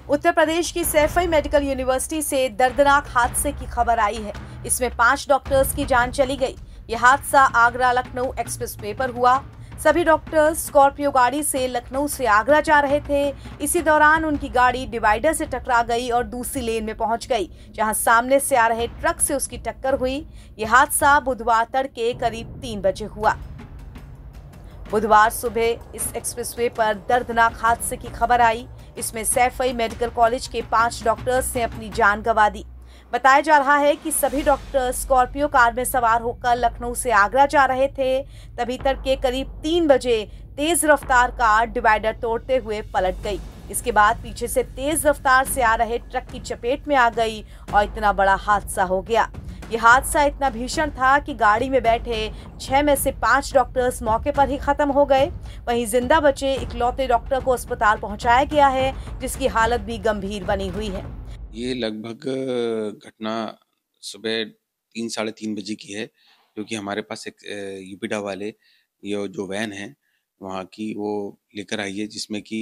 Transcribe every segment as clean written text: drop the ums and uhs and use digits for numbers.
उत्तर प्रदेश की Saifai medical university से दर्दनाक हादसे की खबर आई है। इसमें 5 डॉक्टर्स की जान चली गई। यह हादसा आगरा लखनऊ एक्सप्रेसवे पर हुआ। सभी डॉक्टर्स स्कॉर्पियो गाड़ी से लखनऊ से आगरा जा रहे थे। इसी दौरान उनकी गाड़ी डिवाइडर से टकरा गई और दूसरी लेन में पहुंच गई, जहां सामने से आ रहे ट्रक से उसकी टक्कर हुई। यह हादसा बुधवार तड़के करीब 3 बजे हुआ। बुधवार सुबह इस एक्सप्रेसवे पर दर्दनाक हादसे की खबर आई। इसमें सैफई मेडिकल कॉलेज के 5 डॉक्टर्स ने अपनी जान गंवा दी। बताया जा रहा है कि सभी डॉक्टर स्कॉर्पियो कार में सवार होकर लखनऊ से आगरा जा रहे थे। तभी तड़के करीब 3 बजे तेज रफ्तार कार डिवाइडर तोड़ते हुए पलट गई। इसके बाद पीछे से तेज रफ्तार से आ रहे ट्रक की चपेट में आ गई और इतना बड़ा हादसा हो गया। यह हादसा इतना भीषण था कि गाड़ी में बैठे 6 में से 5 डॉक्टर्स मौके पर ही खत्म हो गए। वहीं जिंदा बचे इकलौते डॉक्टर को अस्पताल पहुंचाया गया है, जिसकी हालत भी गंभीर बनी हुई है। ये लगभग घटना सुबह 3 साढ़े 3 बजे की है, क्योंकि हमारे पास एक यूपीडा वाले ये जो वैन है वहाँ की वो लेकर आई है, जिसमें कि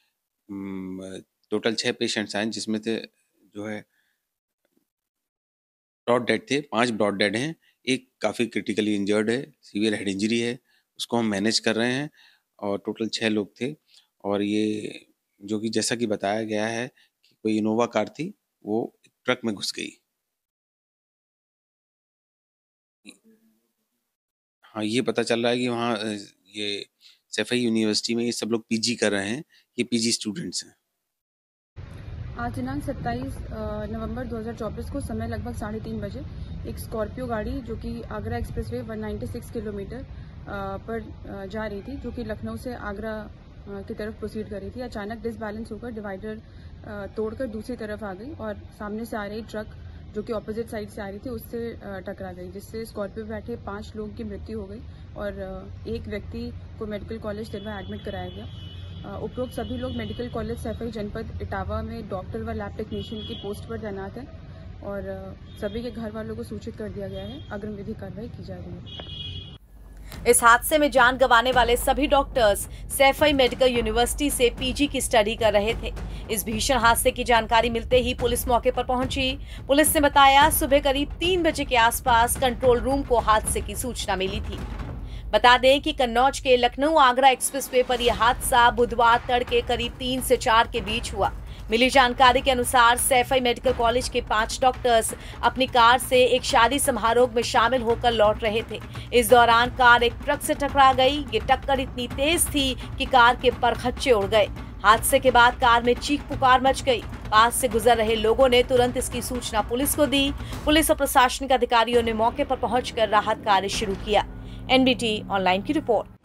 टोटल 6 पेशेंट्स आए, जिसमें से जो है ब्रॉड डेड थे, 5 ब्रॉड डेड हैं, एक काफ़ी क्रिटिकली इंजर्ड है, सीवियर हेड इंजरी है, उसको हम मैनेज कर रहे हैं और टोटल 6 लोग थे। और ये जो कि जैसा कि बताया गया है कि कोई इनोवा कार थी, वो ट्रक में घुस गई। हाँ, ये पता चल रहा है कि वहाँ ये सैफई यूनिवर्सिटी में ये सब लोग पीजी कर रहे हैं, ये पीजी स्टूडेंट्स हैं। आज दिनांक 27 नवंबर 2024 को समय लगभग 3:30 बजे एक स्कॉर्पियो गाड़ी जो कि आगरा एक्सप्रेसवे 196 किलोमीटर पर जा रही थी, जो कि लखनऊ से आगरा की तरफ प्रोसीड कर रही थी, अचानक डिसबैलेंस होकर डिवाइडर तोड़कर दूसरी तरफ आ गई और सामने से आ रही ट्रक जो कि ऑपोजिट साइड से आ रही थी उससे टकरा गई, जिससे स्कॉर्पियो में बैठे 5 लोगों की मृत्यु हो गई और एक व्यक्ति को मेडिकल कॉलेज तिरवा एडमिट कराया गया। उपरोक्त सभी लोग मेडिकल कॉलेज सैफई जनपद इटावा में डॉक्टर व लैब टेक्नीशियन की पोस्ट पर तैनात हैं और सभी के घर वालों को सूचित कर दिया गया है। अग्रिम विधि कार्रवाई की जा रही है। इस हादसे में जान गंवाने वाले सभी डॉक्टर्स सैफई मेडिकल यूनिवर्सिटी से पीजी की स्टडी कर रहे थे। इस भीषण हादसे की जानकारी मिलते ही पुलिस मौके पर पहुंची। पुलिस ने बताया सुबह करीब 3 बजे के आसपास कंट्रोल रूम को हादसे की सूचना मिली थी। बता दें कि कन्नौज के लखनऊ आगरा एक्सप्रेसवे पर यह हादसा बुधवार तड़के करीब 3 से 4 के बीच हुआ। मिली जानकारी के अनुसार सैफई मेडिकल कॉलेज के 5 डॉक्टर्स अपनी कार से एक शादी समारोह में शामिल होकर लौट रहे थे। इस दौरान कार एक ट्रक से टकरा गई। ये टक्कर इतनी तेज थी कि कार के परखच्चे उड़ गए। हादसे के बाद कार में चीख पुकार मच गई। पास से गुजर रहे लोगों ने तुरंत इसकी सूचना पुलिस को दी। पुलिस और प्रशासनिक अधिकारियों ने मौके पर पहुंचकर राहत कार्य शुरू किया। एनबीटी ऑनलाइन की रिपोर्ट।